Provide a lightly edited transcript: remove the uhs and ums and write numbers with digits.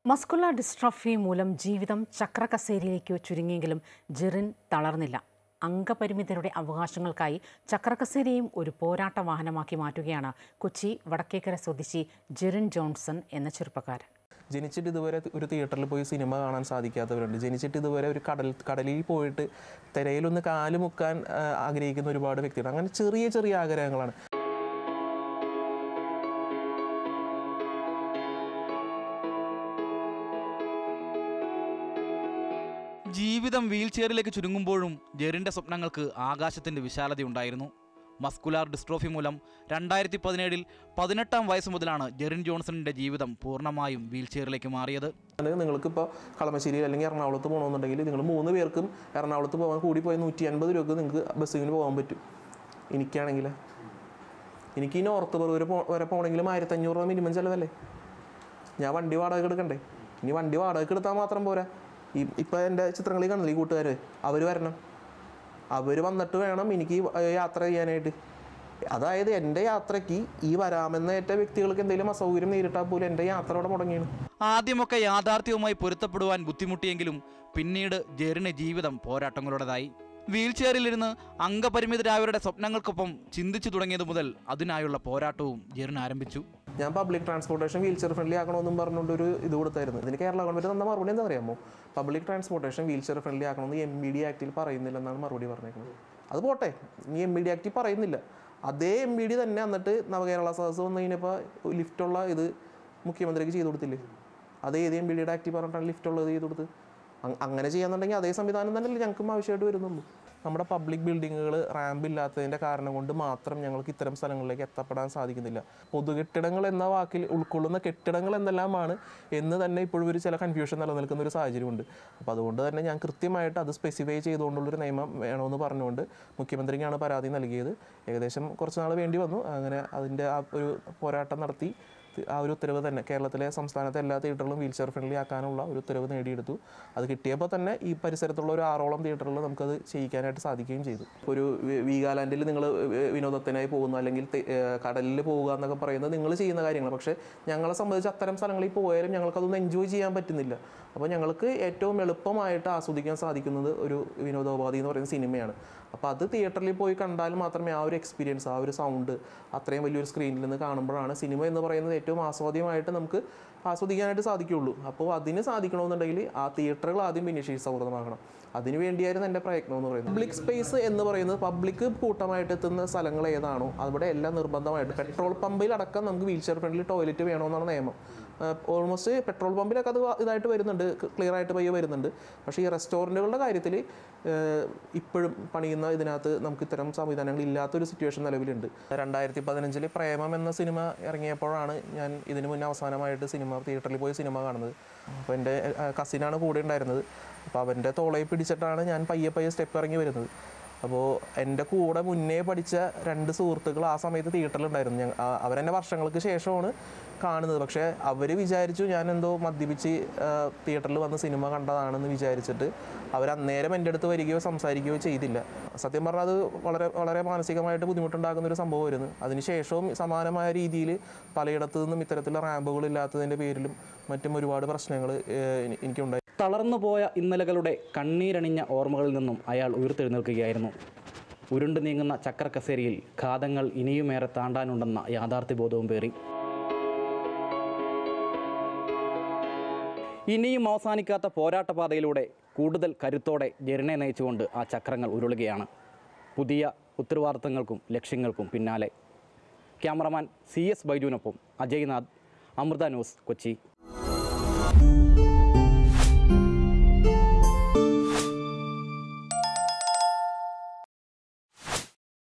Muscular dystrophy മൂലം ജീവിതം ചക്രകസേരയിലേക്ക് ചുരുങ്ങിയെങ്കിലും ജെറിൻ തളർന്നില്ല. അംഗപരിമിതരുടെ അവകാശങ്ങൾക്കായി ചക്രകസേരയും ഒരു പോരാട്ട വാഹനമാക്കി മാറ്റുകയാണ് കൊച്ചി വടക്കേക്കര സ്വദേശി ജെറിൻ ജോൺസൺ എന്ന ചെറുപ്പക്കാരൻ. ജനിച്ചിട്ട് ഇതുവരെ ഒരു തിയേറ്ററിൽ പോയി സിനിമ കാണാൻ സാധിക്കാത്തവരുണ്ട്. ജനിച്ചിട്ട് ഇതുവരെ ഒരു കടലിൽ പോയിട്ട് തിരയിലൊന്ന് കാല് മുക്കാൻ ആഗ്രഹിക്കുന്ന ഒരുപാട് വ്യക്തികൾ. അങ്ങനെ ചെറിയ ചെറിയ ആഗ്രഹങ്ങളാണ്. ജീവിതം വീൽ ചെയറിലേക്ക് ചുരുങ്ങുമ്പോഴും ജെറിൻ്റെ സ്വപ്നങ്ങൾക്ക് ആകാശത്തിൻ്റെ വിശാലതയുണ്ടായിരുന്നു. മസ്കുലാർ ഡിസ്ട്രോഫി മൂലം 2017 18-ാം വയസ്സ് മുതലാണ് ജെറിൻ ജോൺസണിൻ്റെ ജീവിതം പൂർണ്ണമായും വീൽ ചെയറിലേക്ക് മാറിയത്. നിങ്ങൾക്കിപ്പോൾ കളമശ്ശേരി അല്ലെങ്കിൽ എറണാകുളത്ത് പോകണമെന്നുണ്ടെങ്കിൽ നിങ്ങൾ 3 പേർക്കും എറണാകുളത്ത് പോകാൻ കൂടിപ്പോയി 150 രൂപക്ക് നിങ്ങൾക്ക് ബസ്സിന് പോകാൻ പറ്റും. എനിക്കാണെങ്കിൽ എനിക്ക് ഈ നോർത്ത് പറവൂർ വരെ പോകണമെങ്കിലും 1500 രൂപ മിനിമം ചിലവല്ലേ. ഞാൻ വണ്ടി വാടക എടുക്കണ്ടേ. ഇനി വണ്ടി വാടക എടുത്താൽ മാത്രം പോരാ. ഇപ്പോൾ എൻ്റെ ചിത്രങ്ങളിൽ കാണുന്നില്ല, ഈ കൂട്ടുകാർ അവർ വരണം. അവർ വന്നിട്ട് വേണം എനിക്ക് യാത്ര ചെയ്യാനായിട്ട്. അതായത് എൻ്റെ യാത്രയ്ക്ക് ഈ വരാമെന്നേറ്റ വ്യക്തികൾക്ക് എന്തെങ്കിലും അസൗകര്യം നേരിട്ടാൽ പോലും എൻ്റെ യാത്ര അവിടെ മുടങ്ങിയാണ്. ആദ്യമൊക്കെ യാഥാർത്ഥ്യവുമായി പൊരുത്തപ്പെടുവാൻ ബുദ്ധിമുട്ടിയെങ്കിലും പിന്നീട് ജെറിന് ജീവിതം പോരാട്ടങ്ങളുടേതായി. വീൽ ചെയറിലിരുന്ന് അംഗപരിമിതരായവരുടെ സ്വപ്നങ്ങൾക്കൊപ്പം ചിന്തിച്ചു തുടങ്ങിയത് മുതൽ അതിനായുള്ള പോരാട്ടവും ജെറിൻ ആരംഭിച്ചു. ഞാൻ public transportation wheelchair friendly ആക്കണമെന്നും പറഞ്ഞുകൊണ്ട് ഒരു ഇത് കൊടുത്തായിരുന്നു. ഇതിന് കേരള ഗവൺമെൻറ് തന്ന മറുപടി എന്താ അറിയാമോ? Public transportation wheelchair friendly ആക്കണമെന്ന് MBD ആക്റ്റിൽ പറയുന്നില്ലെന്നാണ് മറുപടി പറഞ്ഞേക്കുന്നത്. അത് പോട്ടെ, ഇനി MBD ആക്റ്റിൽ പറയുന്നില്ല. അതേ MBD തന്നെ എന്നിട്ട് നവകേരള സദസ്സ് വന്നു കഴിഞ്ഞപ്പോൾ ലിഫ്റ്റുള്ള ഇത് മുഖ്യമന്ത്രിക്ക് ചെയ്തു കൊടുത്തില്ലേ? അതേ MBDയുടെ ആക്റ്റീവ് പറഞ്ഞിട്ടാണ് ലിഫ്റ്റുള്ളത് ചെയ്തു കൊടുത്ത്. അങ്ങനെ ചെയ്യാന്നുണ്ടെങ്കിൽ അതേ സംവിധാനം തന്നെയല്ലേ ഞങ്ങൾക്കും ആവശ്യമായിട്ട് വരുന്നുള്ളൂ. നമ്മുടെ പബ്ലിക് ബിൽഡിങ്ങുകൾ റാമ്പ് ഇല്ലാത്തതിൻ്റെ കാരണം കൊണ്ട് മാത്രം ഞങ്ങൾക്ക് ഇത്തരം സ്ഥലങ്ങളിലേക്ക് എത്തപ്പെടാൻ സാധിക്കുന്നില്ല. പൊതുകെട്ടിടങ്ങൾ എന്ന വാക്കിൽ ഉൾക്കൊള്ളുന്ന കെട്ടിടങ്ങൾ എന്തെല്ലാമാണ് എന്ന് തന്നെ ഇപ്പോഴും ഒരു ചില കൺഫ്യൂഷൻ നിലനിൽക്കുന്ന ഒരു സാഹചര്യമുണ്ട്. അപ്പോൾ അതുകൊണ്ട് തന്നെ ഞാൻ കൃത്യമായിട്ട് അത് സ്പെസിഫൈ ചെയ്തുകൊണ്ടുള്ളൊരു നിയമം വേണമെന്ന് പറഞ്ഞുകൊണ്ട് മുഖ്യമന്ത്രിക്കാണ് പരാതി നൽകിയത്. ഏകദേശം കുറച്ച് നാൾ വേണ്ടി വന്നു. അങ്ങനെ അതിൻ്റെ ആ ഒരു പോരാട്ടം നടത്തി ആ ഒരു ഉത്തരവ് തന്നെ കേരളത്തിലെ സംസ്ഥാനത്തെ എല്ലാ തിയേറ്ററിലും വീൽ ചെയർ ഫ്രണ്ട്ലി ആക്കാനുള്ള ഒരു ഉത്തരവ് നേടിയെടുത്തു. അത് കിട്ടിയപ്പോൾ തന്നെ ഈ പരിസരത്തുള്ള ഒരു 6ഓളം തിയേറ്ററിൽ നമുക്കത് ചെയ്യിക്കാനായിട്ട് സാധിക്കുകയും ചെയ്തു. ഒരു വീഗാലാൻഡിൽ നിങ്ങൾ വിനോദത്തിനായി പോകുന്നു അല്ലെങ്കിൽ കടലിൽ പോവുക എന്നൊക്കെ പറയുന്നത് നിങ്ങൾ ചെയ്യുന്ന കാര്യങ്ങൾ. പക്ഷേ ഞങ്ങളെ സംബന്ധിച്ച് അത്തരം സ്ഥലങ്ങളിൽ പോയാലും ഞങ്ങൾക്കതൊന്നും എൻജോയ് ചെയ്യാൻ പറ്റുന്നില്ല. അപ്പോൾ ഞങ്ങൾക്ക് ഏറ്റവും എളുപ്പമായിട്ട് ആസ്വദിക്കാൻ സാധിക്കുന്നത് ഒരു വിനോദോപാധി എന്ന് പറയുന്ന സിനിമയാണ്. അപ്പോൾ അത് തിയേറ്ററിൽ പോയി കണ്ടാൽ മാത്രമേ ആ ഒരു എക്സ്പീരിയൻസ്, ആ ഒരു സൗണ്ട് അത്രയും വലിയൊരു സ്ക്രീനിൽ നിന്ന് കാണുമ്പോഴാണ് സിനിമ എന്ന് പറയുന്നത് ഏറ്റവും ആസ്വാദ്യമായിട്ട് നമുക്ക് ആസ്വദിക്കാനായിട്ട് സാധിക്കുകയുള്ളൂ. അപ്പോൾ അതിന് സാധിക്കണമെന്നുണ്ടെങ്കിൽ ആ തിയേറ്ററുകൾ ആദ്യം ഭിന്നശേഷി സൗഹൃദമാകണം. അതിനുവേണ്ടിയായിരുന്നു എൻ്റെ പ്രയത്നം എന്ന് പറയുന്നത്. പബ്ലിക് സ്പേസ് എന്ന് പറയുന്നത് പബ്ലിക് കൂട്ടമായിട്ട് എത്തുന്ന സ്ഥലങ്ങൾ ഏതാണോ അവിടെ എല്ലാം നിർബന്ധമായിട്ട് പെട്രോൾ പമ്പിലടക്കം നമുക്ക് വീൽ ചെയർ ഫ്രണ്ട്ലി ടോയ്ലറ്റ് വേണമെന്നാണ് നിയമം. ഓൾമോസ്റ്റ് പെട്രോൾ പമ്പിലൊക്കെ അത് ഇതായിട്ട് വരുന്നുണ്ട്, ക്ലിയർ ആയിട്ട് പയ്യെ വരുന്നുണ്ട്. പക്ഷേ ഈ റെസ്റ്റോറൻറ്റുകളുടെ കാര്യത്തിൽ ഇപ്പോഴും പണിയുന്ന ഇതിനകത്ത് നമുക്ക് ഇത്തരം സംവിധാനങ്ങൾ ഇല്ലാത്തൊരു സിറ്റുവേഷൻ നിലവിലുണ്ട്. 2015 പ്രേമം എന്ന സിനിമ ഇറങ്ങിയപ്പോഴാണ് ഞാൻ ഇതിന് മുന്നേ അവസാനമായിട്ട് തിയേറ്ററിൽ പോയി സിനിമ കാണുന്നത്. അപ്പോൾ എൻ്റെ കസിനാണ് കൂടെ ഉണ്ടായിരുന്നത്. അപ്പോൾ അവൻ്റെ തോളയിൽ പിടിച്ചിട്ടാണ് ഞാൻ പയ്യെ സ്റ്റെപ്പ് ഇറങ്ങി വരുന്നത്. അപ്പോൾ എൻ്റെ കൂടെ മുന്നേ പഠിച്ച 2 സുഹൃത്തുക്കൾ ആ സമയത്ത് തിയേറ്ററിലുണ്ടായിരുന്നു. അവരെന്നെ വർഷങ്ങൾക്ക് ശേഷമാണ് കാണുന്നത്. പക്ഷേ അവർ വിചാരിച്ചു ഞാനെന്തോ മദ്യപിച്ച് തിയേറ്ററിൽ വന്ന് സിനിമ കണ്ടതാണെന്ന് വിചാരിച്ചിട്ട് അവരന്നേരം എൻ്റെ അടുത്ത് വരികയോ സംസാരിക്കുകയോ ചെയ്തില്ല. സത്യം പറഞ്ഞാൽ അത് വളരെ വളരെ മാനസികമായിട്ട് ബുദ്ധിമുട്ടുണ്ടാകുന്നൊരു സംഭവമായിരുന്നു. അതിനുശേഷവും സമാനമായ രീതിയിൽ പലയിടത്തു നിന്നും ഇത്തരത്തിലുള്ള റാമ്പുകളില്ലാത്തതിൻ്റെ പേരിലും മറ്റും ഒരുപാട് പ്രശ്നങ്ങൾ എനിക്കുണ്ടായി. തളർന്നുപോയ ഇന്നലകളുടെ കണ്ണീരണിഞ്ഞ ഓർമ്മകളിൽ നിന്നും അയാൾ ഉയർത്തെഴുന്നേൽക്കുകയായിരുന്നു. ഉരുണ്ടു നീങ്ങുന്ന ചക്രക്കസേരയിൽ ഘാതങ്ങൾ ഇനിയുമേറെ താണ്ടാനുണ്ടെന്ന യാഥാർത്ഥ്യബോധവും പേറി. ഇനിയും അവസാനിക്കാത്ത പോരാട്ടപാതയിലൂടെ കൂടുതൽ കരുത്തോടെ ജെറിനെ നയിച്ചുകൊണ്ട് ആ ചക്രങ്ങൾ ഉരുളുകയാണ്. പുതിയ ഉത്തരവാദിത്തങ്ങൾക്കും ലക്ഷ്യങ്ങൾക്കും പിന്നാലെ. ക്യാമറമാൻ CS ബൈജുവിനൊപ്പം അജയ്നാഥ്, അമൃത ന്യൂസ്, കൊച്ചി.